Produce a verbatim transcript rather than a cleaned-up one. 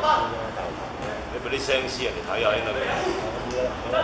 你不你生死啊？你睇下呢度。